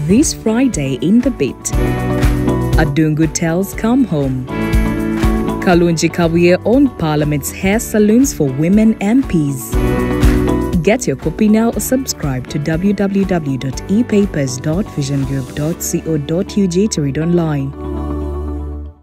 This Friday in The Beat, Adungu tells come home. Kalunji Kabuye owned Parliament's hair salons for women MPs. Get your copy now or subscribe to www.epapers.visiongroup.co.ug to read online.